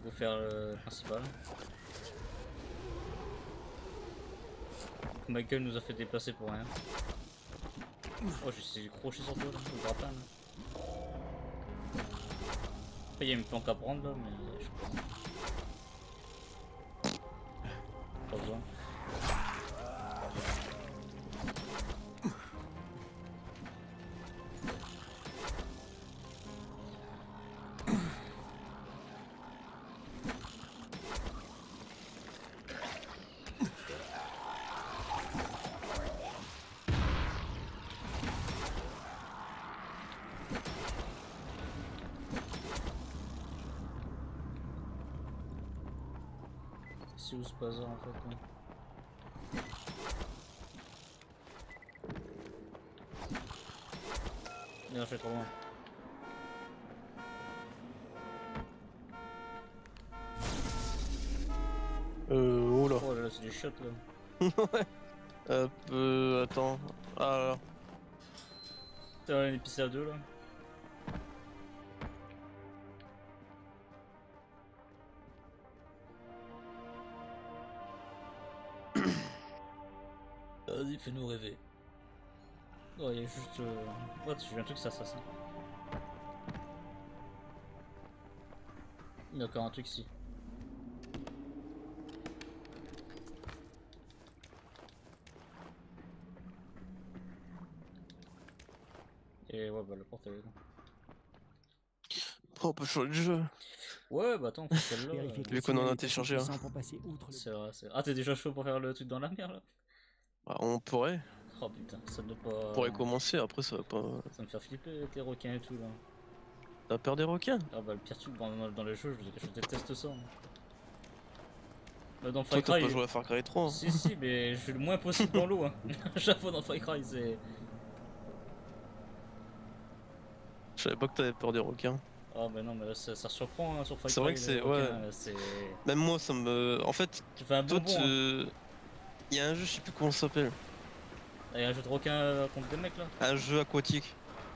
Pour faire le principal. Michael nous a fait déplacer pour rien. Oh, j'ai croché sur toi là, le grappin là. Après, il y a une planque à prendre là, mais je crois. Pas besoin. C'est où ce bazar en fait là. Non, je suis trop loin. Oh là. Oh là là, c'est des shots là. Ouais. Attends. Ah là. T'as un épisode 2 là. Vas-y, fais-nous rêver. Oh, il y a juste. Ouais, j'ai vu un truc, ça. Il y a encore un truc ici. Et ouais, bah le porte est là. Oh, on peut changer de jeu. Ouais, bah attends, on fait celle-là. Vu qu'on en a téléchargé un. C'est vrai, c'est vrai. Ah, t'es déjà chaud pour faire le truc dans la mer là? Bah, on pourrait. Oh putain, ça doit pas. On pourrait commencer, après ça va pas. Ça me fait flipper tes requins et tout là. T'as peur des requins? Ah bah le pire truc dans les jeux, je déteste ça. Moi. Bah, dans Toi Far t'as Cry. pas joué à Far Cry 3 hein. Si, mais je suis le moins possible dans l'eau. Hein. Chaque fois dans Far Cry, c'est. Je savais pas que t'avais peur des requins. Ah bah non, mais là ça surprend hein, sur Far Cry. C'est vrai que c'est. Ouais. Même moi ça me. En fait. Tu fais un Toi bonbon. Hein. Il y a un jeu, je sais plus comment ça s'appelle. Il y a un jeu de requin contre des mecs là. Un jeu aquatique.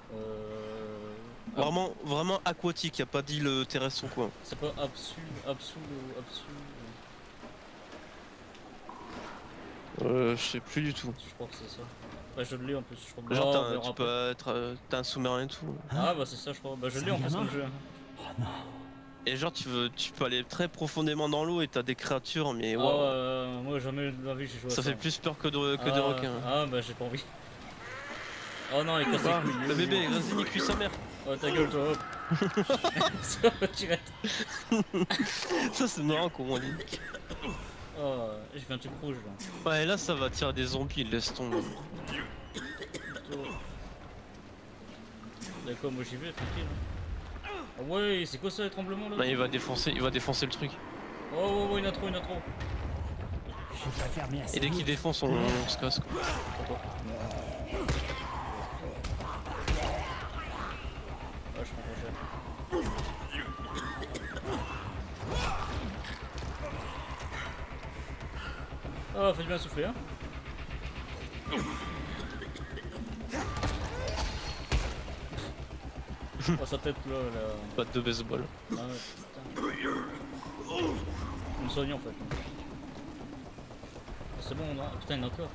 Ah, Vraiment aquatique, y a pas d'île terrestre ou quoi. c'est pas Absu. Je sais plus du tout. Je crois que c'est ça. Bah je l'ai en plus, je crois. Genre tu peux être. T'as un sous-marin et tout. Ah bah c'est ça je crois. Bah je l'ai en plus comme jeu. Oh non. Et genre tu peux aller très profondément dans l'eau et t'as des créatures mais wow. Wow. Moi jamais de la vie j'ai joué à ça. Ça fait plus peur que des requins. Ah bah j'ai pas envie. Oh non, il casse les couilles. Le bébé, vas-y, nique lui sa mère. Oh ta gueule toi, hop. Ça c'est marrant comment on dit. Oh, j'ai fait un truc rouge là. Ouais, là ça va tirer des zombies, laisse tomber. D'accord, moi j'y vais, tranquille. Ah ouais, c'est quoi ça les tremblements là? Là il va défoncer le truc. Oh, il y en a trop. Et dès qu'il défonce, on se casse quoi. Ah, je prends ton cher. Ah, faites bien souffler hein. Oh sa tête là, Batte de baseball. Ah ouais, putain. On me soigne en fait. Ah, c'est bon, on a. Putain, il y en a encore.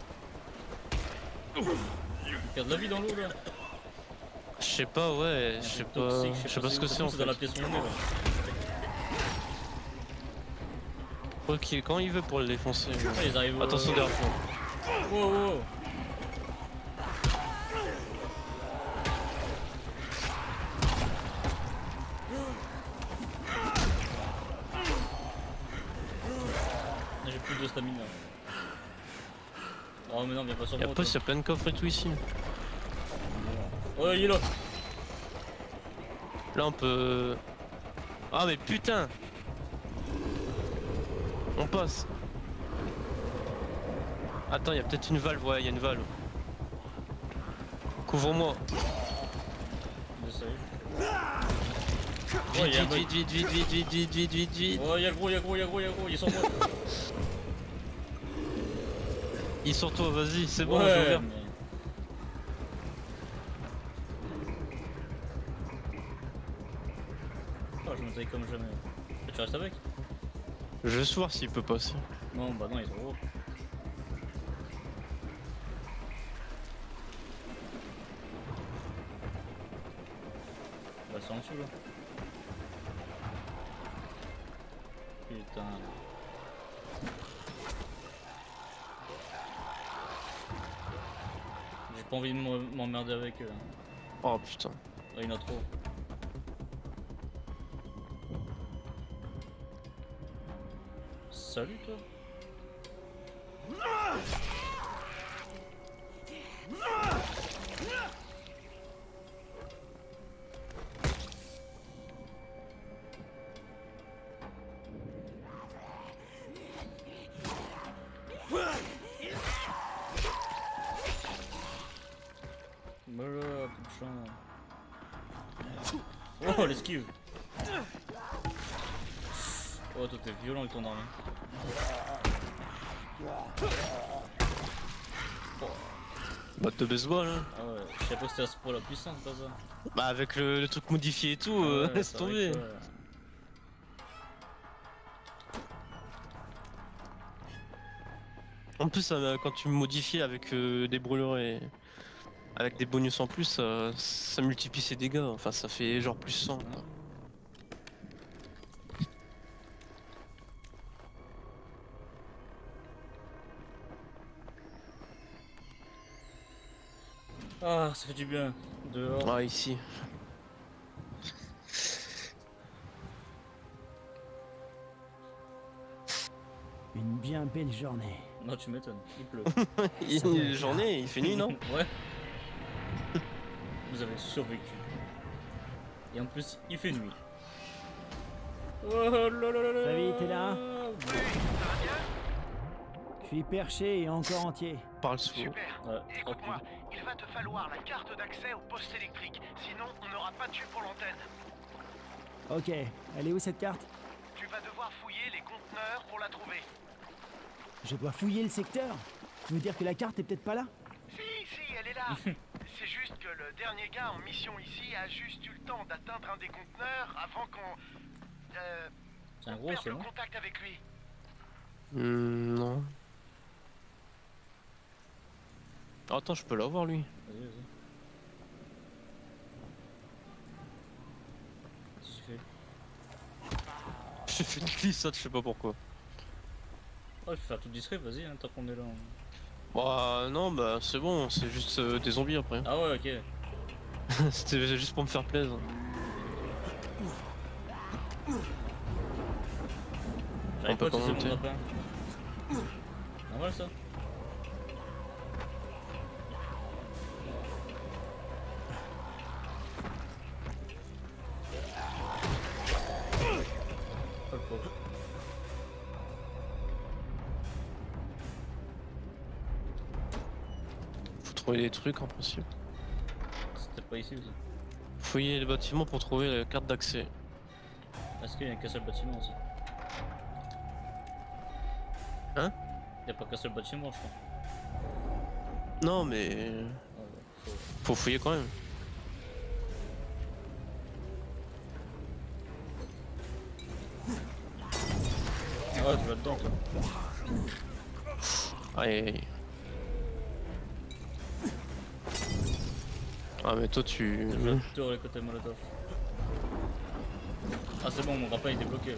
Il perd de la vie dans l'eau là. Je sais pas, ouais, je sais pas ce que c'est en fait. C'est dans la pièce où on est là. Ok, quand il veut pour le défoncer. Ah, ils arrivent. Attention derrière toi. Wow. J'ai plus de stamina. Oh mais non, viens pas sur moi. Et après, il y a plein de coffres et tout ici. Ouais, il est là. Là, on peut. Ah, mais putain! On passe. Attends, il y a peut-être une valve, ouais, il y a une valve. Couvre-moi. Vite. Oh, y'a gros, il est sur moi. Il est sur toi, vas-y, c'est bon, ouais, j'ai ouvert. mais... Oh, je me taille comme jamais. Tu restes avec? Je vais voir s'il peut passer. Non, bah non, il est trop gros. Bah c'est en dessous là. Putain. J'ai pas envie de m'emmerder avec eux. Oh putain. Ah, il y en a trop. Salut toi. Voilà, coup de chance. Oh, l'esquive. Oh, toi t'es violent avec ton arme. Batte de baseball hein. Ah ouais, je sais pas si c'était à ce point la puissance, pas ça. Bah avec le truc modifié et tout, Ouais, laisse c'est tomber. vrai que, En plus quand tu modifies avec des brûlures et avec des bonus en plus, ça multiplie ses dégâts, enfin ça fait genre plus 100. Quoi. Ah, ça fait du bien. Dehors. Ah ici. Une bien belle journée. Non, tu m'étonnes, il pleut. Une journée, il fait nuit non? Ouais. Vous avez survécu. Et en plus, il fait nuit. Oh là là là là. Salut, t'es là? Ouais. Je suis perché et encore entier. Parle sourd. Super. Ouais, Écoute-moi, il va te falloir la carte d'accès au poste électrique, sinon on n'aura pas de tube pour l'antenne. Ok, elle est où cette carte? Tu vas devoir fouiller les conteneurs pour la trouver. Je dois fouiller le secteur? Tu veux dire que la carte est peut-être pas là? Si, elle est là. C'est juste que le dernier gars en mission ici a juste eu le temps d'atteindre un des conteneurs avant qu'on... C'est un gros, perde c'est le bon. contact avec lui. Non. Attends, je peux l'avoir lui. Vas-y, vas-y. Qu'est-ce que tu fais? J'ai fait une glissade, je sais pas pourquoi. Oh, je vais faire tout discret, vas-y, hein, tant qu'on est là. Bah non, bah c'est bon, c'est juste des zombies après. Ah ouais, ok. C'était juste pour me faire plaisir. J'avais On peut pas pas utilisé mon monter. lapin. Normal ça. Oh le pauvre. Faut trouver des trucs en principe. C'était pas ici aussi. Fouiller les bâtiments pour trouver la carte d'accès. Est-ce qu'il y a qu'un seul bâtiment aussi? Hein? Il y a pas qu'un seul bâtiment, je crois. Non mais Ouais, faut fouiller quand même. Ah, tu vas dedans toi. Aïe aïe aïe. Ah mais toi tu... J'adore les côtés molotov. Ah c'est bon, mon rappel il est bloqué là.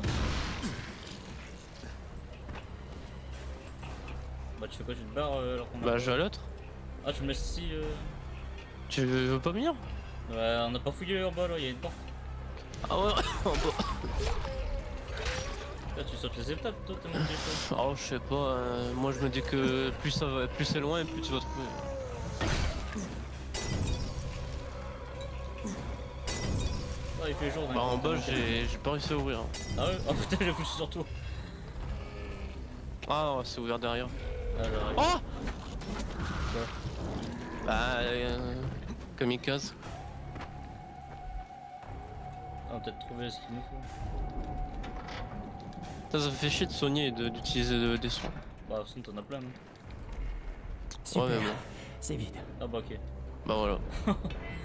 Bah tu fais quoi, tu te barres alors qu'on a... Bah je vais à l'autre. Ah tu me laisses ici Tu veux pas venir? Ouais, on a pas fouillé en bas là, il y a une porte. Ah ouais. Là tu sautes les étapes toi, t'es monté quoi. Oh je sais pas, moi je me dis que plus ça va, plus c'est loin et plus tu vas trouver. Ah il fait jour. Bah en bas j'ai pas réussi à ouvrir. Ah ouais. Oh putain j'ai foutu sur toi. Ah ouais, c'est ouvert derrière. Alors, Oh quoi? Bah kamikaze. On va peut-être trouver ce qu'il nous faut. Ça me fait chier de soigner et d'utiliser des soins. Bah de toute façon t'en as plein non? Super, Ouais mais bon. c'est vide. Ah bah ok. Bah voilà.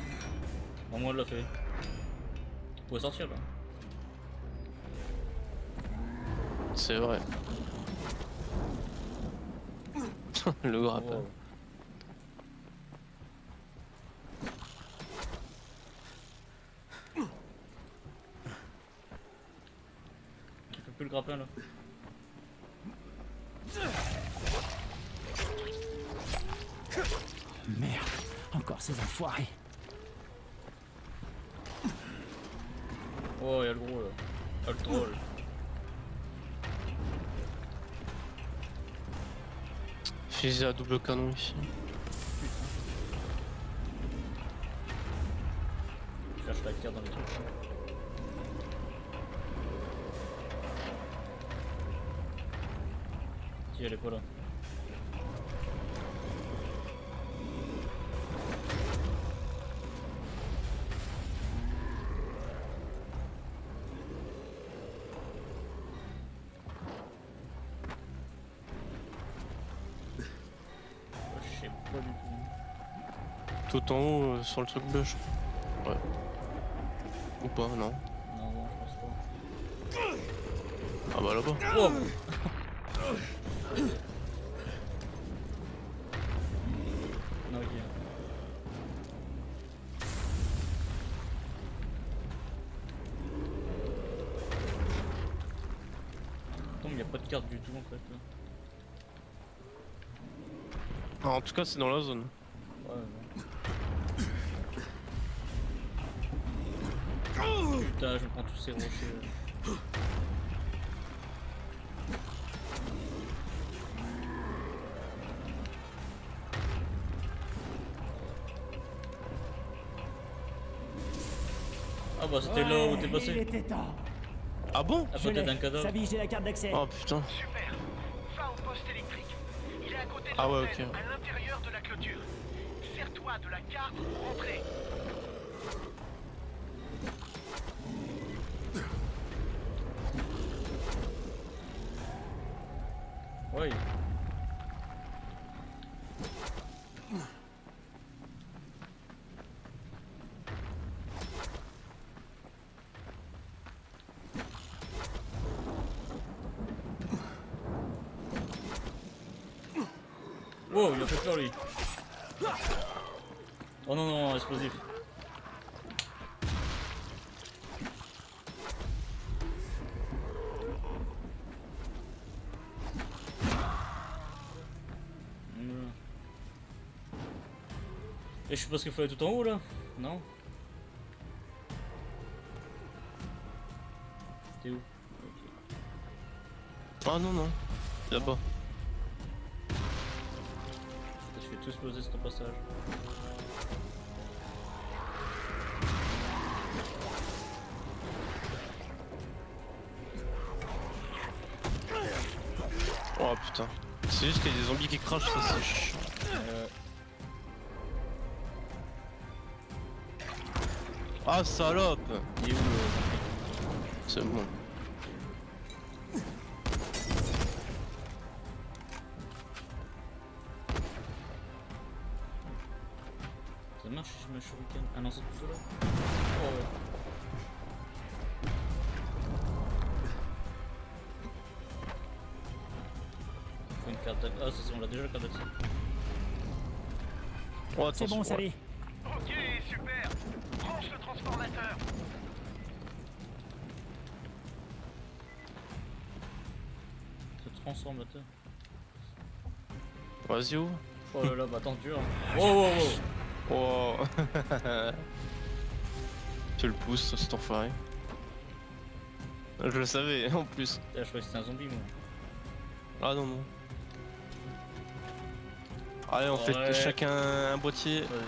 Au moins on l'a fait. Vous pouvez sortir là. C'est vrai. Le grappin. Wow. Tu peux plus le grappin là. Merde, encore ces enfoirés. Oh, y'a le gros là. Ah, le troll. Fusil à double canon ici. Je cherche la carte dans les trucs. Si, elle est pas là. Je sais pas du tout. Tout en haut sur le truc bleu, je crois. Ouais. Ou pas, non. Non, non, je pense pas. Ah bah là-bas. Oh. Non, ok. Donc il y a pas de carte du tout en fait là. Ah, en tout cas, c'est dans la zone. Ouais, ouais. Putain, je me prends tous ces rochers. Ah bah c'était là où t'es Il passé. était temps. Ah bon? À Je côté l'ai. d'un cadavre. Sabi, j'ai la carte d'accès. Oh putain. Super. Va au poste électrique. Il est à côté de Ah ouais, l'antenne, ok. à l'intérieur de la clôture. Sers-toi de la carte pour rentrer. Oui. Wow, il a fait peur lui. Oh non, non, explosif. Et je suppose qu'il faut aller tout en haut là? Non? T'es où? Ok. Ah non, non. Là-bas. Je fais tout exploser ce passage. Oh putain. C'est juste qu'il y a des zombies qui crachent, ça c'est chiant. Ah salope! Il est où le... C'est bon. Ça marche si je mets shuriken? Ah non, c'est plutôt là. Oh ouais. Faut une carte d'accès. Ah, ça, on l'a déjà la carte d'accès. Oh C'est attention. bon, ouais. Sabi. Ok, super. Branche le transformateur. Ce transformateur. Vas-y ouvre. Oh là là, bah attends, dur. Wow, wow, wow. Oh. Tu le pousses, cet enfoiré. Je le savais en plus. Putain, je croyais que c'était un zombie, moi. Ah non, non. Allez, on Ouais. fait chacun un boîtier. Vas-y.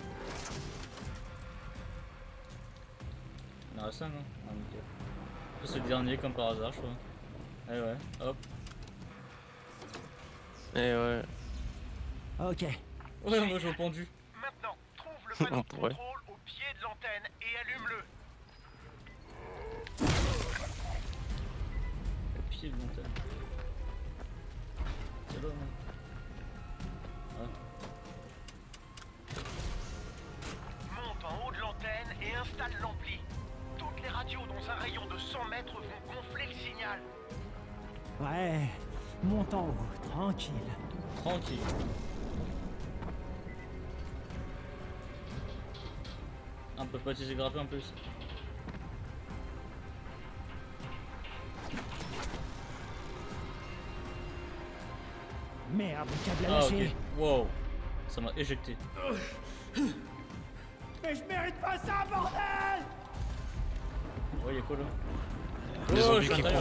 Il en reste un, non? Ah, nickel. C'est le dernier, comme par hasard, je crois. Eh ouais, hop. Et ouais. Ok. Ouais, moi j'ai pendu. Maintenant, trouve le panneau On de pourrait. contrôle au pied de l'antenne et allume-le. Au pied de montagne. C'est là, non? Monte en haut de l'antenne et installe l'ampli. Toutes les radios dans un rayon de 100 mètres vont gonfler le signal. Ouais, monte en haut, tranquille. Tranquille. On peut pas utiliser grimper en plus. Merde, le câble a Ah ok. lâché. Wow. Ça m'a éjecté. Mais je mérite pas ça, bordel! Ouais, y'a quoi là? Les Oh, zombies je suis à qui l'intérieur.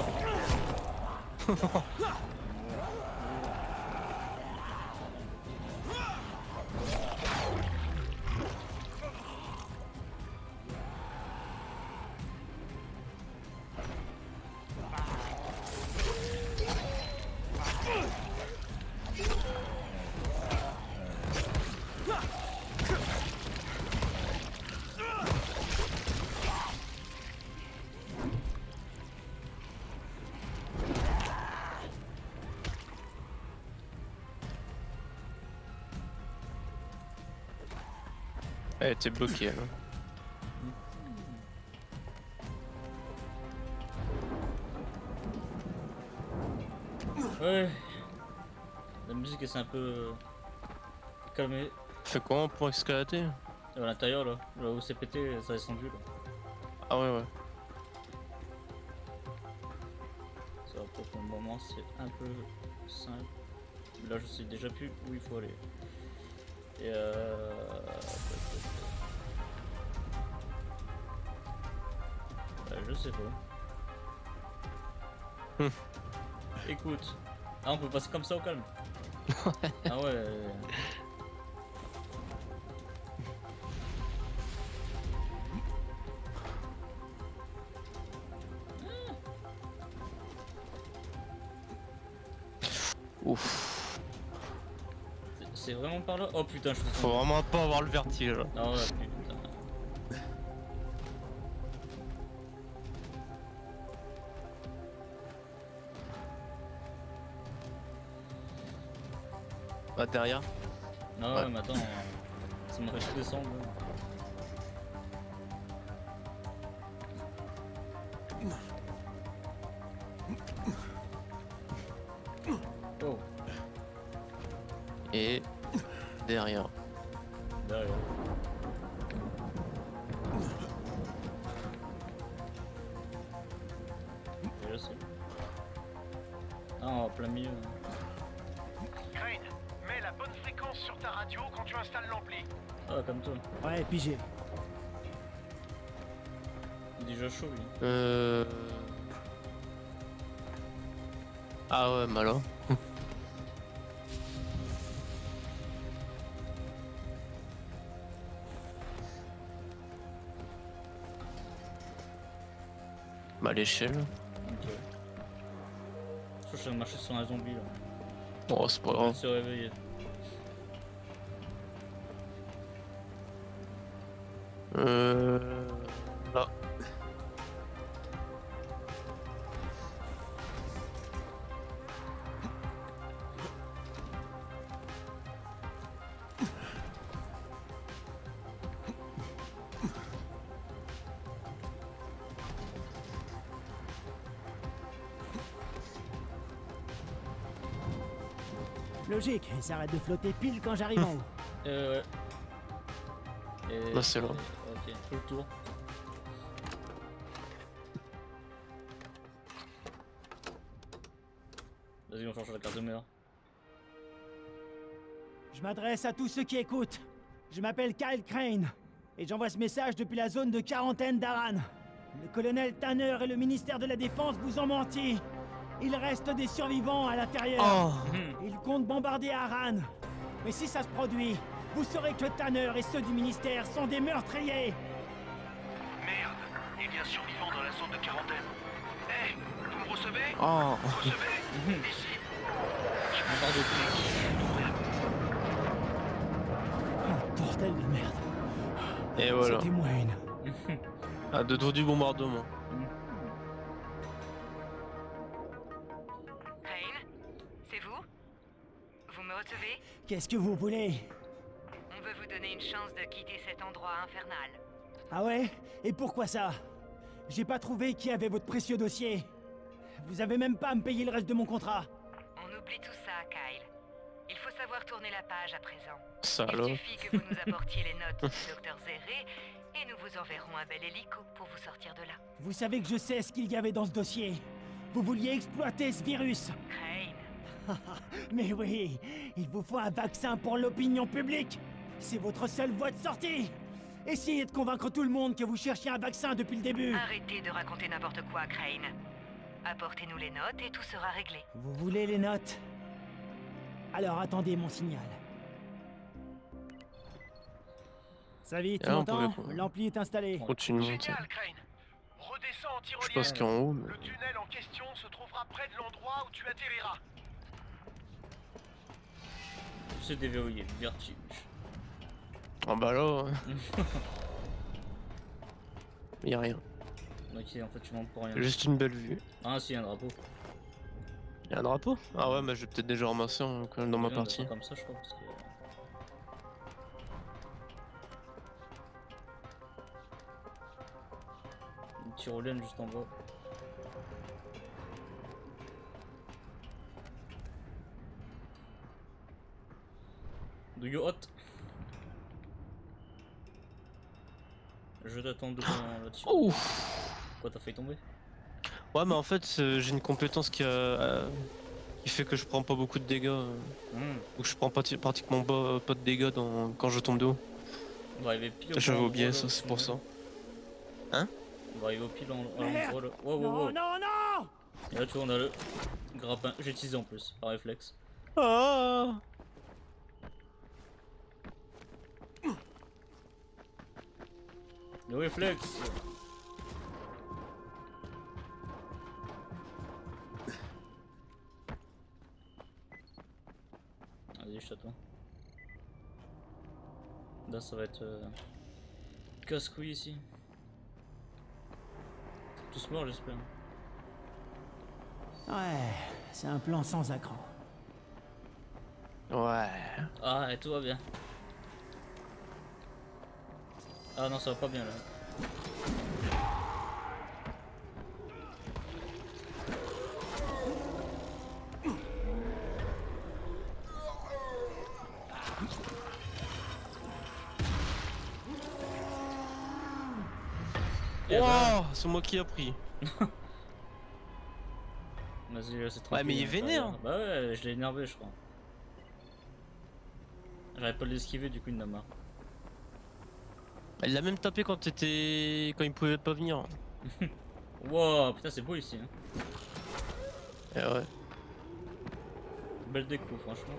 Elle était bloquée, elle. Ouais. La musique elle s'est un peu calmée. Fait comment pour escalader? À l'intérieur là où c'est pété, ça a descendu là. Ah ouais, ouais. Ça va pour le moment c'est un peu simple. Là je sais déjà plus où il faut aller. Et je sais pas. Écoute. Ah on peut passer comme ça au calme. Ah ouais. Ouf. C'est vraiment par là. Oh putain je suis Faut vraiment pas avoir le vertige. Là. Ah ouais putain. Bah derrière. Non Ouais. mais attends, ça m'aurait fait descendre. Là. Oh, Et derrière. derrière. Et je sais. Ah, en plein milieu. Crane, mets la bonne fréquence sur ta radio quand tu installes l'ampli. Ah, comme toi. Ouais, pigé. Il est déjà chaud lui. Ah ouais, malin. Bah l'échelle. Ok. Je suis marché sur un zombie là. Oh c'est pas On grave. se réveiller. Là. Logique, il s'arrête de flotter pile quand j'arrive en haut. Ouais. Et... Là, c'est là. Ok, tout le tour. Vas-y, on change la carte de mer. Je m'adresse à tous ceux qui écoutent. Je m'appelle Kyle Crane et j'envoie ce message depuis la zone de quarantaine d'Aran. Le colonel Tanner et le ministère de la Défense vous ont menti. Il reste des survivants à l'intérieur. Oh. Ils comptent bombarder Aran. Mais si ça se produit, vous saurez que Tanner et ceux du ministère sont des meurtriers. Merde, il y a un survivant dans la zone de quarantaine. Hé, vous me recevez? Oh. Vous me recevez? Ici. Oh, bordel de merde. Et voilà. C'était moi une. À deux doigts du bombardement. Crane, c'est vous? Vous me recevez? Qu'est-ce que vous voulez? On veut vous donner une chance de quitter cet endroit infernal. Ah ouais? Et pourquoi ça? J'ai pas trouvé qui avait votre précieux dossier. Vous avez même pas à me payer le reste de mon contrat. On oublie tout ça, Kyle. Il faut savoir tourner la page à présent. Ça Il alors. suffit que vous nous apportiez les notes du docteur Zéré et nous vous enverrons un bel hélico pour vous sortir de là. Vous savez que je sais ce qu'il y avait dans ce dossier. Vous vouliez exploiter ce virus. Crane, Mais oui, il vous faut un vaccin pour l'opinion publique. C'est votre seule voie de sortie. Essayez de convaincre tout le monde que vous cherchiez un vaccin depuis le début. arrêtez de raconter n'importe quoi, Crane. Apportez-nous les notes et tout sera réglé. Vous voulez les notes? Alors attendez mon signal. Savi, tu Ah, on m'entends? pouvait- L'ampli est installé. Continue de monter. Génial, Crane. Redescends en Je tyrolienne. pense qu'en haut. Le tunnel en question se trouvera près de l'endroit où tu atterriras. C'est déverrouillé, vertige. Ah bah là. Y'a rien. Ok, en fait, tu montes pour rien. Juste une belle vue. Ah, si, un drapeau. Y'a un drapeau? Ah ouais, mais je vais peut-être déjà ramasser quand même dans ma Oui, on doit partie. faire comme ça, je crois. Parce que... Une tyrolienne juste en bas. Do you hot? Je t'attends devant la tyrolienne. Ouf! Quoi, t'as failli tomber? Ouais, mais en fait, j'ai une compétence qui fait que je prends pas beaucoup de dégâts. Ou que je prends pratiquement pas de dégâts quand je tombe de haut. On va arriver pile au J'avais bon oublié endroit, ça, là, c'est pour ça. sinon. Hein? On va arriver au pile à Merde. l'endroit là. Wow, wow, Non, wow. non, non! Et là, tu vois, on a le grappin. J'ai utilisé en plus, par réflexe. Ah! Le réflexe! Vas-y, je t'attends. Là, ça va être casse-couille ici. Tous morts, j'espère. Ouais, c'est un plan sans accroc. Ouais. Ah, et tout va bien. Ah non, ça va pas bien là. Eh ben, Wow, c'est moi qui ai pris. vas-y, là, c'est Ouais, mais il est tranquille, vénère. hein. Bah ouais, je l'ai énervé, je crois. J'arrive pas à l'esquiver, du coup, il en a marre. Elle l'a même tapé quand il pouvait pas venir. Wow, putain, c'est beau ici. Hein. Et ouais. Belle déco, franchement.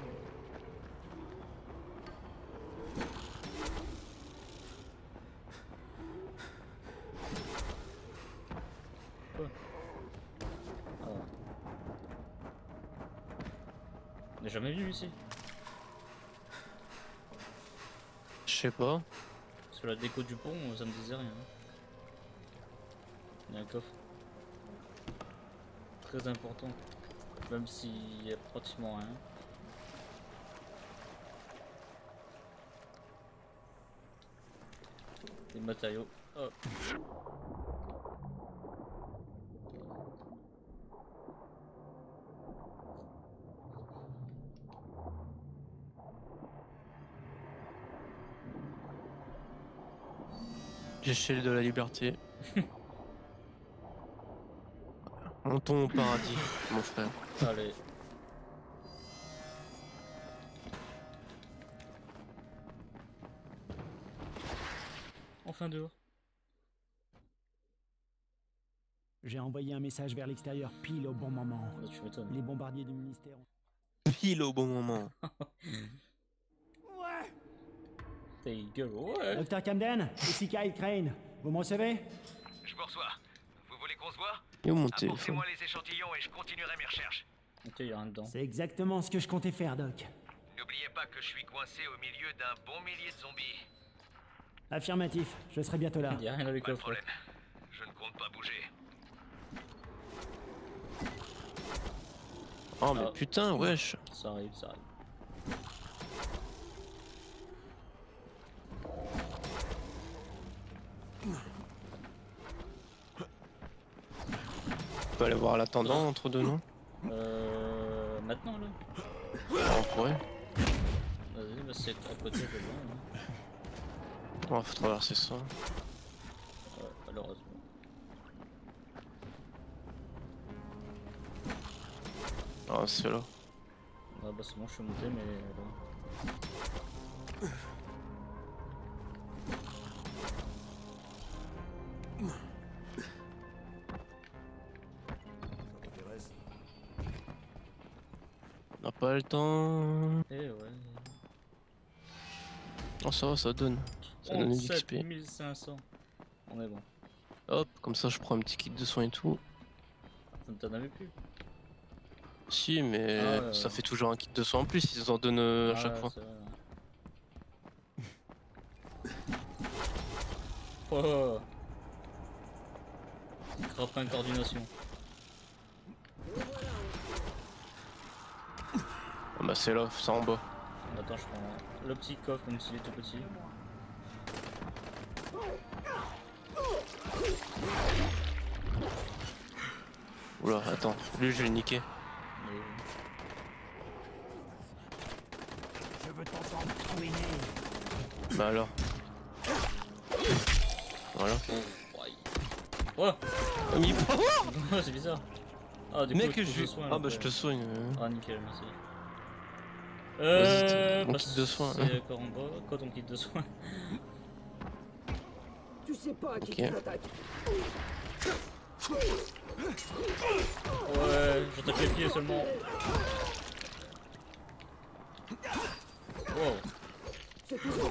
Quoi? Ah ouais. On n'est jamais venu ici. Je sais pas. Parce que la déco du pont, ça me disait rien. Il y a un coffre. Très important. Même s'il y a pratiquement rien. Des matériaux. Hop. L'échelle de la liberté. Montons au paradis, mon frère. Allez. Enfin dehors. J'ai envoyé un message vers l'extérieur pile au bon moment. Là, tu m'étonnes. Les bombardiers du ministère. Pile au bon moment. Ouais! Ta gueule, ouais. Docteur Camden, ici Kyle Crane. Vous me recevez? Je vous reçois. Vous voulez qu'on se voit? Et où mon téléphone? Apportez-moi les échantillons et je continuerai mes recherches. Ok, y'a rien dedans. C'est exactement ce que je comptais faire, Doc. N'oubliez pas que je suis coincé au milieu d'un bon millier de zombies. Affirmatif, je serai bientôt là. Y'a rien dans les Pas de coffres. problème. Je ne compte pas bouger. Oh mais Ah. putain, wesh. Ça arrive, ça arrive. peut aller voir l'attendant entre deux, non? Maintenant là. On pourrait. Vas-y, bah c'est à côté de là. Ouais, faut traverser ça. Malheureusement. Ah, c'est là. Ah bah c'est bon, je suis monté, mais là. On n'a pas le temps. Eh ouais. Oh, ça va, ça donne. Ça donne du XP. 7500. On est bon. Hop, comme ça, je prends un petit kit de soins et tout. T'en avais plus? Si, mais Ah ouais, ça ouais. fait toujours un kit de soins en plus, ils en donnent à chaque fois. C'est vrai, ouais. Oh. Grappin coordination. Ah bah c'est là, c'est en bas. Attends, je prends le petit coffre, même s'il est tout petit. Oula, attends, lui je vais le niquer. Mais... Je veux t'entendre ruiner. Bah alors. Voilà. Oh. Ah, mais... C'est bizarre. Ah, du Mec, coup, je soin, Ah bah je te soigne. Ah, nickel, merci. Vas-y, mon bah, kit de soin. C'est encore en bas. Quoi ton kit de soin? Tu sais pas à qui Ok. tu t'attaques. Ouais, je tape les pieds seulement. Wow. C'est tout ça.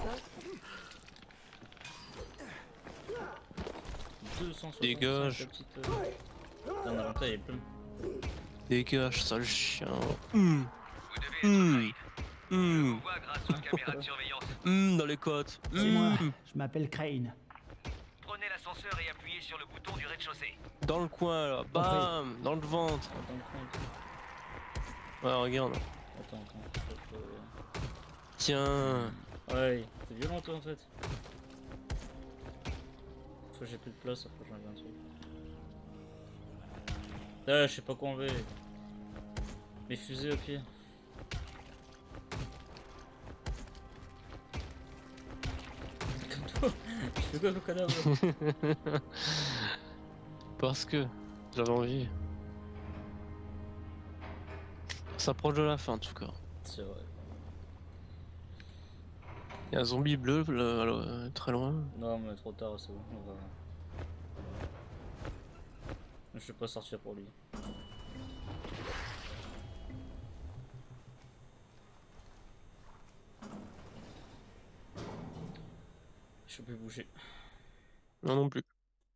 265, Dégage. la petite... Putain, l'inventaire il est plein. Dégage, sale chien. Vous devez être Crane. Je Hum, vous vois grâce aux caméras de surveillance. dans les côtes. C'est moi, je m'appelle Crane. Prenez l'ascenseur et appuyez sur le bouton du rez-de-chaussée. Dans le coin là, bam, dans le ventre. Ouais, regarde. Attends. Tiens. Ouais, c'est violent toi en fait. Faut que j'ai plus de place, faut que j'enlève un truc. Ah, je sais pas quoi enlever. Mes fusées au pied. Comme toi. Tu fais quoi, le cadavre? Parce que j'avais envie. Ça approche de la fin en tout cas. C'est vrai. Il y a un zombie bleu très loin. Non, mais trop tard, c'est bon. On va... Je vais pas sortir pour lui. Je peux plus bouger. Non non plus.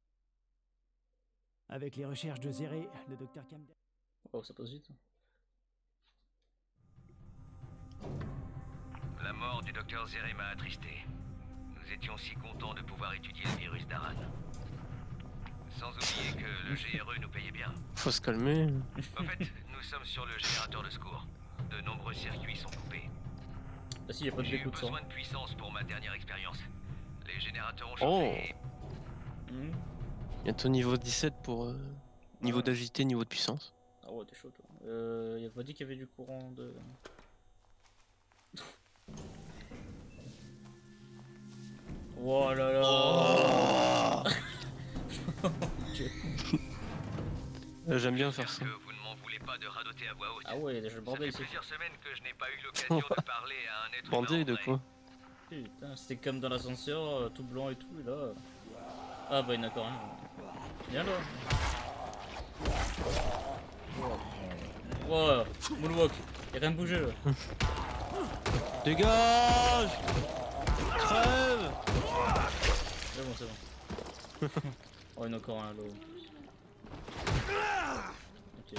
Avec les recherches de Zéré, le docteur Camden. Oh, ça passe vite. La mort du docteur Zéré m'a attristé. Nous étions si contents de pouvoir étudier le virus d'Aran. Sans oublier que le GRE nous payait bien. Faut se calmer. Au fait, nous sommes sur le générateur de secours. De nombreux circuits sont coupés. Ah si, y a pas de J'ai eu découp de sang. besoin de puissance pour ma dernière expérience. Les générateurs ont Oh. chauffé. Bientôt niveau 17 pour niveau d'agilité, niveau de puissance. Ah ouais, t'es chaud toi. Y a pas dit qu'il y avait du courant de... Oh là là. J'aime bien faire ça. Que vous ne m'en voulez pas de radoter à voix haute. Ah ouais, il y a déjà le Ça bordel fait ici. plusieurs semaines que je n'ai pas eu l'occasion de parler à un être Bandé humain. de en vrai. quoi? Putain, c'était comme dans l'ascenseur, tout blanc et tout, et là... Ah bah il n'y en a encore un. Viens là. Wow, moonwalk. Y'a rien de bougé là. Dégage! Crève! C'est bon, c'est bon. Oh, il y en a encore un là. Ok.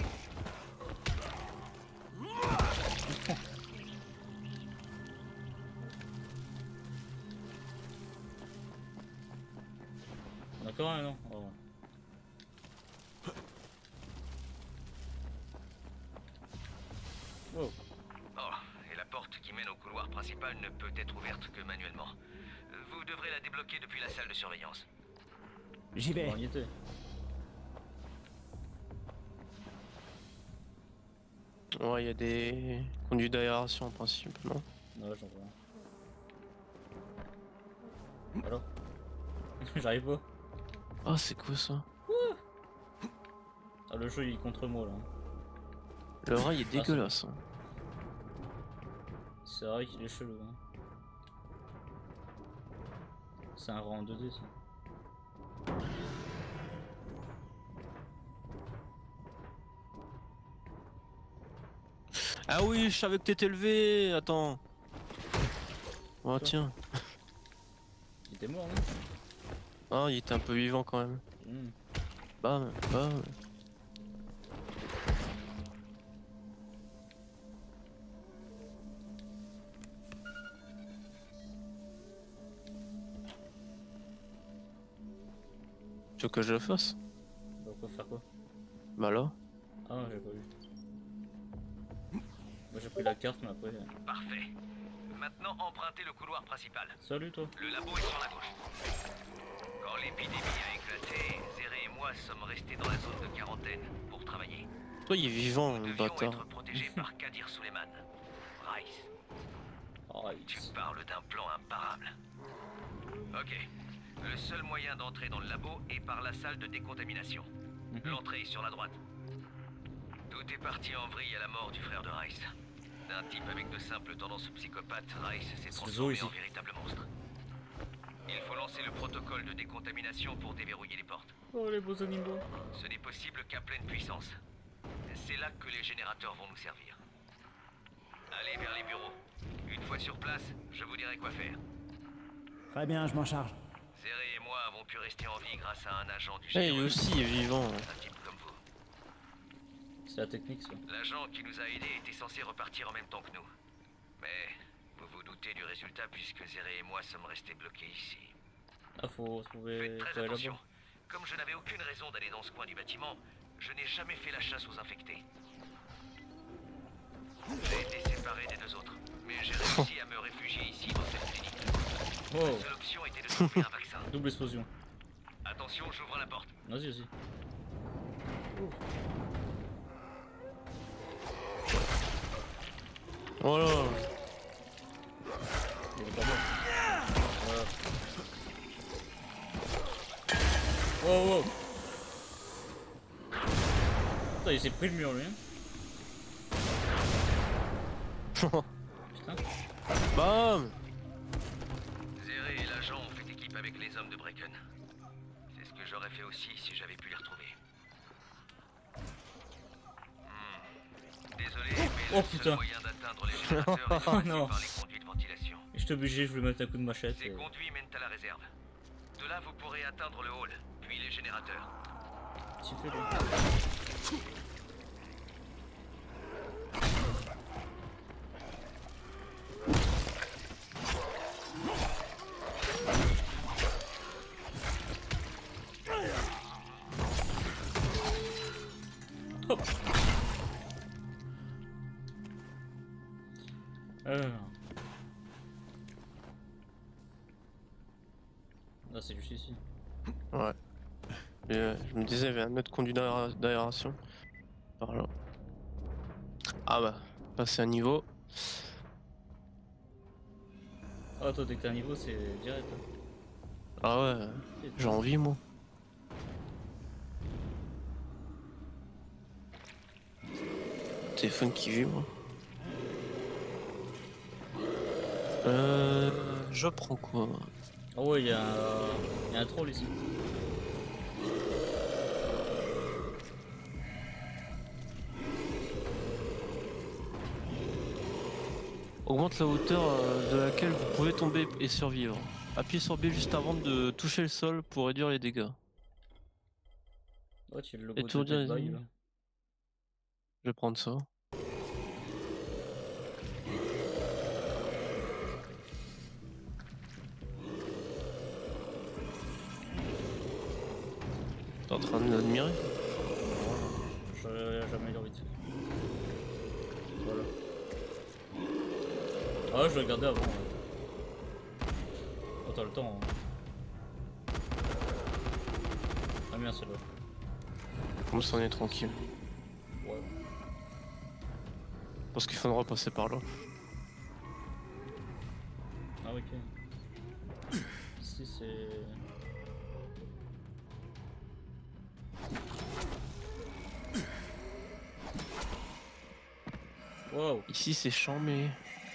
Il y en a encore un non? Oh. Wow. Oh, et la porte qui mène au couloir principal ne peut être ouverte que manuellement. Vous devrez la débloquer depuis la salle de surveillance. J'y vais. Bon, il y était. Ouais, il y a des conduits d'aération en principe, non? Ouais, j'en vois. Alors j'arrive pas. Ah, c'est quoi ça? Ah, le jeu il est contre moi là. Le rail est dégueulasse. Hein. C'est vrai qu'il est chelou. Hein. C'est un rang en 2D ça. Ah oui, je savais que t'étais levé. Attends. Oh tiens. Il était mort, non? Ah, il était un peu vivant quand même. Bam, bam. Tu veux que je le fasse? Bah, quoi faire quoi? Bah là. Ah non, j'ai pas vu. Moi j'ai pris la carte, mais après. Parfait. Maintenant, empruntez le couloir principal. Salut toi. Le labo est sur la gauche. Quand l'épidémie a éclaté, Zéré et moi sommes restés dans la zone de quarantaine pour travailler. Toi, il est vivant, Nous le devions bâtard. être protégés par Kadir Suleiman. Rice, tu parles d'un plan imparable. Ok. Le seul moyen d'entrer dans le labo est par la salle de décontamination. L'entrée est sur la droite. Tout est parti en vrille à la mort du frère de Rice. D'un type avec de simples tendances psychopathes, Rice s'est transformé en véritable monstre. Il faut lancer le protocole de décontamination pour déverrouiller les portes. Oh les beaux animaux. Ce n'est possible qu'à pleine puissance. C'est là que les générateurs vont nous servir. Allez vers les bureaux. Une fois sur place, je vous dirai quoi faire. Très bien, je m'en charge. Zéré et moi avons pu rester en vie grâce à un agent du Eh, génie. lui aussi est vivant. Un type comme vous. C'est la technique ça. L'agent qui nous a aidés était censé repartir en même temps que nous. Mais vous vous doutez du résultat puisque Zéré et moi sommes restés bloqués ici. Ah, faut trouver. Faites très trouver attention. là-bas. Comme je n'avais aucune raison d'aller dans ce coin du bâtiment, je n'ai jamais fait la chasse aux infectés. J'ai été séparé des deux autres, mais j'ai réussi à me réfugier ici dans cette clinique. Oh, La seule option était de trouver un vaccin. double explosion. Attention, j'ouvre la porte. Vas-y, vas-y. Oh là. Il est pas bon. Voilà. Wow, wow. Putain, il s'est pris le mur lui. Hein. Putain. Bam. Zéré et l'agent ont fait équipe avec les hommes de Brecken. C'est ce que j'aurais fait aussi si j'avais pu les retrouver. Désolé, mais Oh, le putain. seul moyen d'atteindre les générateurs est de passer Non. par les conduits de ventilation. Et je t'ai obligé, je voulais mettre un coup de machette. Ces conduits mènent à la réserve. De là, vous pourrez atteindre le hall, puis les générateurs. Tu fais lui. Hop. Là c'est juste ici. Ouais. Et, je me disais, il y avait un autre conduit d'aération. Par là. Ah bah, passer un niveau. Ah toi dès que t'as un niveau c'est direct. Hein. Ah ouais, j'ai envie moi. Téléphone qui vibre. Je prends quoi? Oh ouais, il y a un troll ici. Augmente la hauteur de laquelle vous pouvez tomber et survivre. Appuyez sur B juste avant de toucher le sol pour réduire les dégâts. Ouais, tu as le logo Étourdir de les Dead by, ennemis. là. Je vais prendre ça. T'es en train de l'admirer? J'améliore vite. Voilà. Ah, je l'ai regardé avant. Oh, t'as le temps. Hein. Ah, bien, c'est là. Comme ça on est tranquille. Ouais. Parce qu'il faudra passer par là. Ah ok. Ici c'est... Wow. Ici c'est chambé.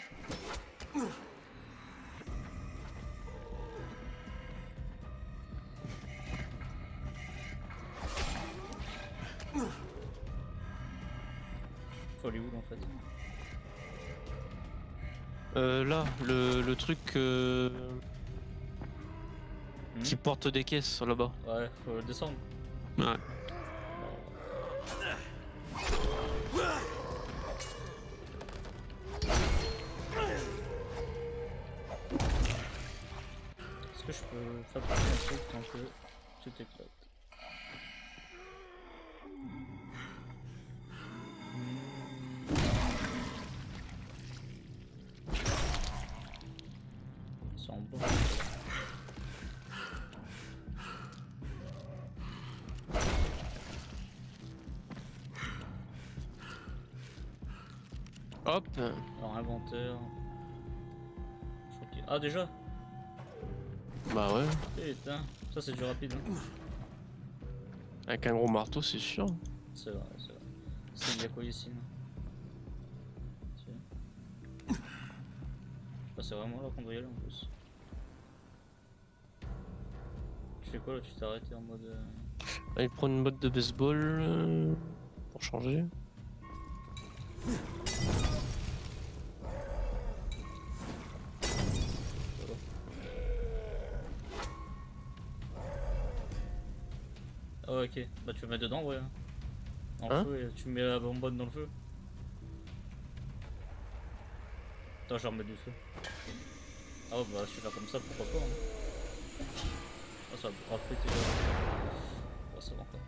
Faut aller où là en fait? Là, le truc qui porte des caisses là-bas. Ouais, faut descendre. Ouais. Est-ce que je peux fabriquer un truc tant que tu t'éclates? C'est en bas. Hop. Alors inventaire. Je crois qu'il- Ah déjà? Bah ouais. Putain, ça c'est du rapide. Hein. Avec un gros marteau, c'est sûr. C'est vrai, c'est vrai. C'est de la coïcine. Bah, c'est vraiment là qu'on doit y aller en plus. Tu fais quoi là? Tu t'es arrêté en mode... Allez prendre une botte de baseball pour changer. Ah ok, bah tu peux mettre dedans ouais. Dans Hein? le feu et tu mets la bonbonne dans le feu. Attends, je vais remettre du feu. Ah bah je vais faire comme ça, pourquoi pas hein. Ah ça va grave péter là. Oh ça va encore.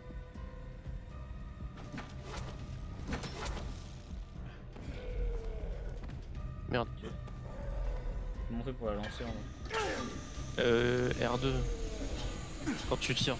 Merde. Ok. Comment on fait pour la lancer en vrai? R2. Quand tu tires.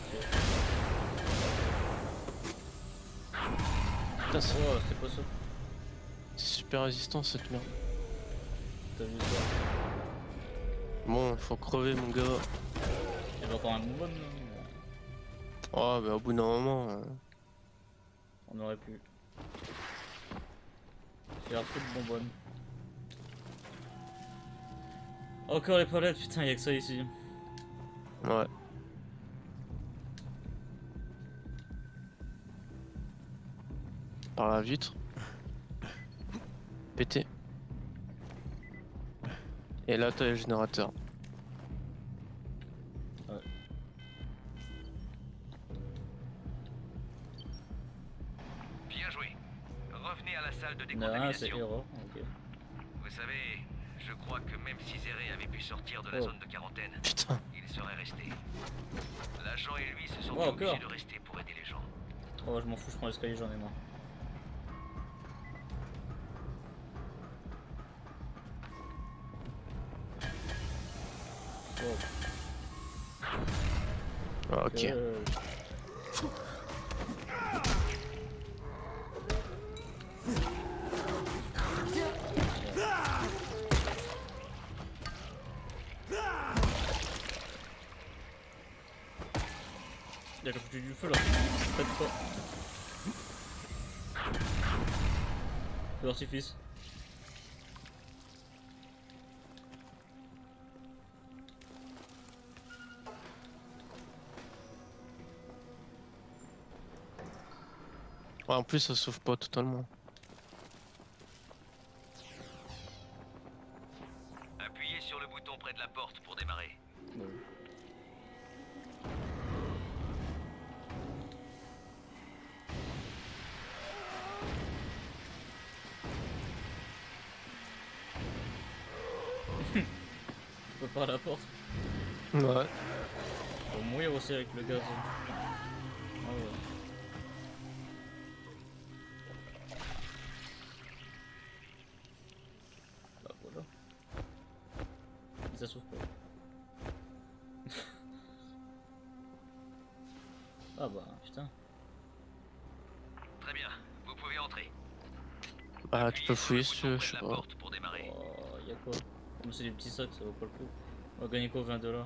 Putain, Oh c'était pas ça. c'est super résistant cette merde. T'as vu ça? Bon, faut crever mon gars. Il y avait encore un bonbonne là. Oh, bah au bout d'un moment. On aurait pu faire fou de bonbonne. Encore les palettes, putain y'a que ça ici. Ouais. Par la vitre. Pété. Et là t'as le générateur. Bien joué. Revenez à la salle de Non, c'est décontamination. erreur, ok. Vous savez, je crois que même si Zéré avait pu sortir de la Oh. zone de quarantaine, Putain. il serait resté. L'agent et lui se sont Oh, obligés encore. de rester pour aider les gens. Oh je m'en fous, je prends l'escalier, j'en ai marre. Oh. Ok. Il a foutu du feu là. Faites pas. Feu d'artifice. Ouais, en plus ça s'ouvre pas totalement. Appuyez sur le bouton près de la porte pour démarrer. Bon. Tu peux pas à la porte. Ouais. Faut mourir aussi avec le gaz. Ah ouais. Bah voilà. Ça s'ouvre pas. Ah bah putain. Très bien, vous pouvez entrer. Ah, tu peux fouiller si tu veux, je sais la pas. porte pour démarrer. Oh, y'a quoi? Comme c'est des petits sacs, ça vaut pas le coup. On va gagner quoi, 20 $?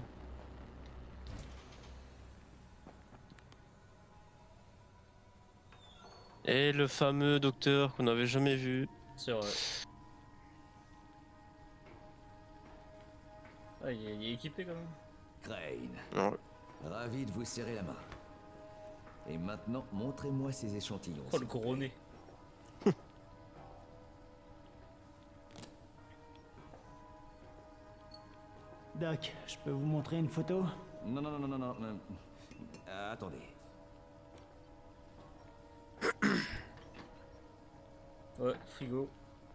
Et le fameux docteur qu'on n'avait jamais vu. C'est vrai. Ah, il est équipé quand même. Crane, Ouais. ravi de vous serrer la main. Et maintenant, montrez-moi ces échantillons. Oh, le gros nez. Doc, je peux vous montrer une photo? Non, non, non, non, non, non. Attendez. Ouais, frigo.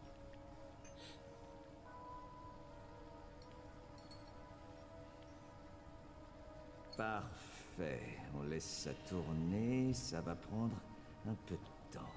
Parfait. On laisse ça tourner. Ça va prendre un peu de temps.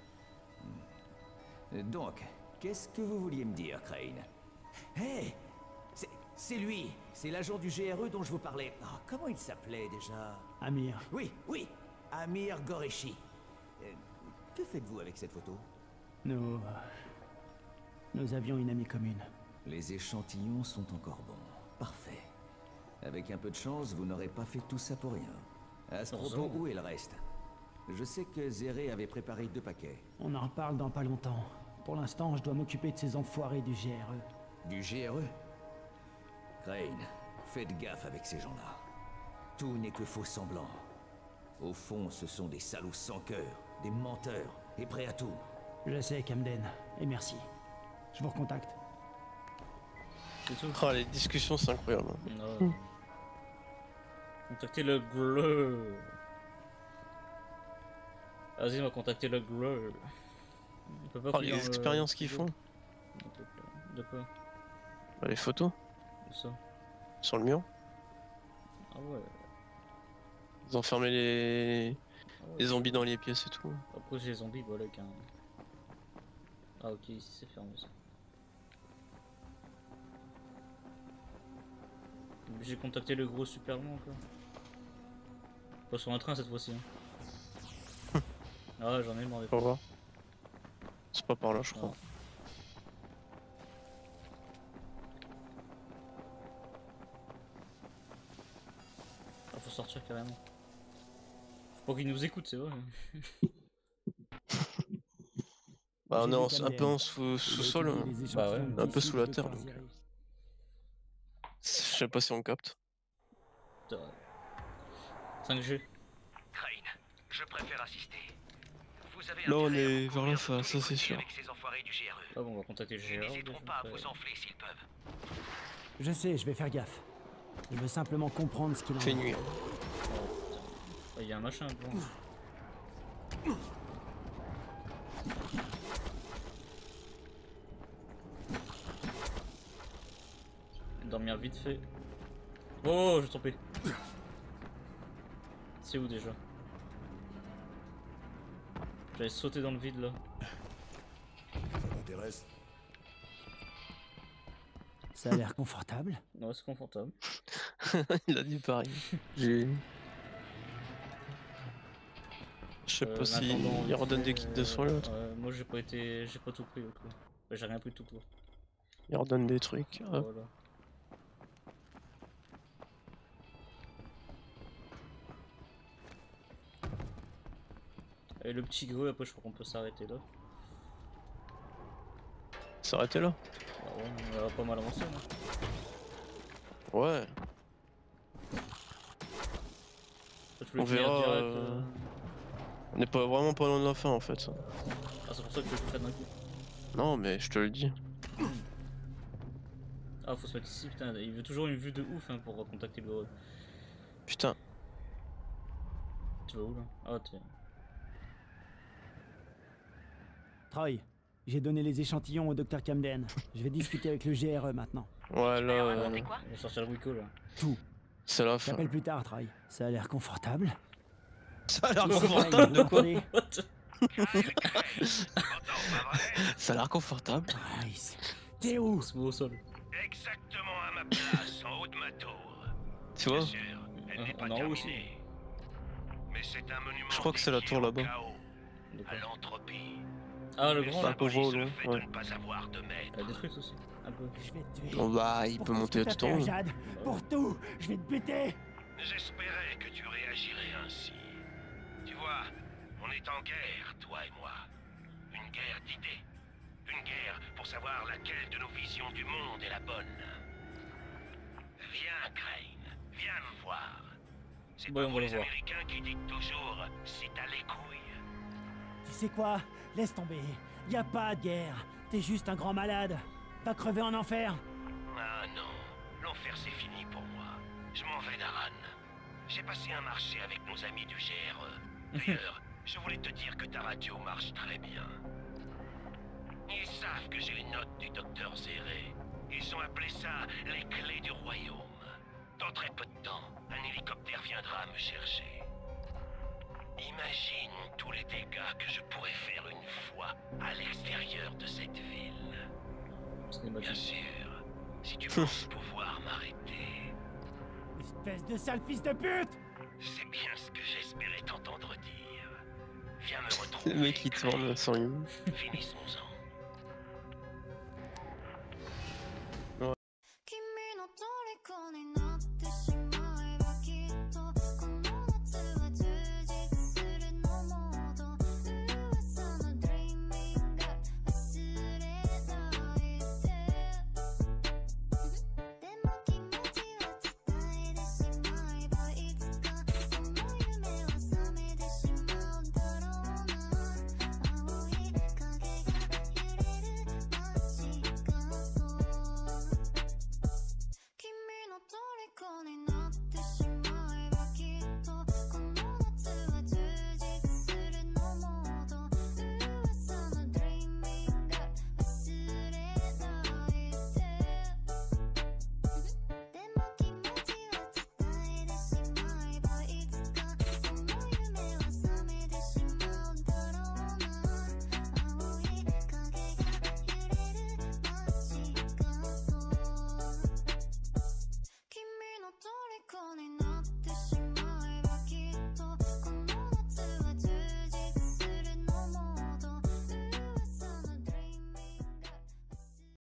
Donc, qu'est-ce que vous vouliez me dire, Crane? Hé! C'est lui! C'est l'agent du GRE dont je vous parlais. Oh, comment il s'appelait déjà? Amir. Oui, oui! Amir Goreshi. Que faites-vous avec cette photo? Nous avions une amie commune. Les échantillons sont encore bons. Parfait. Avec un peu de chance, vous n'aurez pas fait tout ça pour rien. À ce propos, où est le reste? Je sais que Zéré avait préparé 2 paquets. On en reparle dans pas longtemps. Pour l'instant, je dois m'occuper de ces enfoirés du GRE. Du GRE? Crane, faites gaffe avec ces gens-là. Tout n'est que faux semblant. Au fond, ce sont des salauds sans cœur, des menteurs, et prêts à tout. Je sais, Camden, et merci. Je vous recontacte. C'est tout. Oh, les discussions, c'est incroyable. Non. Contacter le GRE. Vas-y, on va contacter le GRE. On peut pas Oh, fouiller les dans expériences qu'ils font. De quoi? Bah, les photos Où ça? sur le mur. Ah ouais. Ils ont fermé les zombies dans les pièces et tout. Après j'ai les zombies, voilà qu'un. Ah ok, ici c'est fermé ça. J'ai contacté le gros Superman quoi. Pas sur un train cette fois-ci. Hein. Ah ouais, j'en ai marre des Faut voir. C'est pas par là, je crois. Non. Ah, faut sortir carrément. Faut pas qu'ils nous écoutent, c'est vrai. Bah, on est J'ai vu un peu Camden. en sous-sol, Il a étudié les Bah ouais, échantillons un peu d'ici sous la du terre, Dr. donc. Zéré. je sais pas si on capte. 5G. Crane, je préfère assister. Vous avez Là, on intérêt à est vous vers la couvrir fin, de tous ça, les c'est côtés sûr. avec ces enfoirés du GRE. Ah bon, on va contacter le Ils GR. n'hésiteront pas à vous enfler s'ils peuvent. Je sais, je vais faire gaffe. Je veux simplement comprendre ce qu'il en Fait est. nuit. Il y a un machin bon. Dormir vite fait. Oh, j'ai trompé. C'est où déjà? J'avais sauté dans le vide là. Ça a l'air confortable. Ouais, c'est confortable. Il a dit pareil. Je sais pas si l'intendant, il redonne des kits de soins l'autre. moi j'ai pas tout pris l'autre coup. Bah, j'ai rien pris tout court. Il redonne des trucs. Ah. Voilà. Et le petit greu, après je crois qu'on peut s'arrêter là. S'arrêter là. Bah ouais, on va pas mal avancé. Hein. Ouais. Toi, tu voulais On finir verra. direct, On n'est pas vraiment pas loin de la fin en fait. Ah, c'est pour ça que je le fais d'un coup. Non, mais je te le dis. Ah, faut se mettre ici, putain. Il veut toujours une vue de ouf hein, pour contacter le. Putain. Tu vas où là? Ah, t'es. Troy, j'ai donné les échantillons au Dr. Camden. Je vais discuter avec le GRE maintenant. Ouais, là. Racontez quoi? On va sortir le Wico là. Tout. C'est la Je fin. t'appelle plus tard, Troy. Ça a l'air confortable. Ça a l'air Troy, confortable de vous quoi? m'entendez? Ça a l'air confortable. Bryce, t'es où? On se met au sol. Exactement à ma place, en haut de ma tour. Tu vois? Bien sûr, elle n'est pas On est en haut aussi. terminée. Mais c'est un monument Je crois que c'est la dédié tour au là-bas. chaos, D'accord. à l'entropie. Ah, le grand, Bah, là. qu'on voit au loin, fait ouais. de ne pas avoir de maître. Il a des trucs aussi. Un peu. Je vais te tuer. Oh bah, il Pour peut tout monter ce que tout t'as en fait, haut. Jade. Pour tout, je vais te buter. J'espérais que tu réagirais ainsi. Tu vois, on est en guerre, toi et moi. Une guerre d'idées. Une guerre pour savoir laquelle de nos visions du monde est la bonne. Viens, Crane. Viens me voir. C'est Bon, pas on pour va le les voir. Américains qui disent toujours si t'as les couilles. Tu sais quoi? Laisse tomber. Y a pas de guerre. T'es juste un grand malade. Va crever en enfer. Ah non, l'enfer c'est fini pour moi. Je m'en vais d'Aran. J'ai passé un marché avec nos amis du GRE. D'ailleurs, je voulais te dire que ta radio marche très bien. Ils savent que j'ai les notes du docteur Zéré. Ils ont appelé ça les clés du royaume. Dans très peu de temps, un hélicoptère viendra me chercher. Imagine tous les dégâts que je pourrais faire une fois à l'extérieur de cette ville. Bien sûr, si tu penses pouvoir m'arrêter. Espèce de sale fils de pute! C'est bien ce que j'espérais t'entendre dire. Viens me retrouver. Le mec qui tourne sans lui. Finissons-en.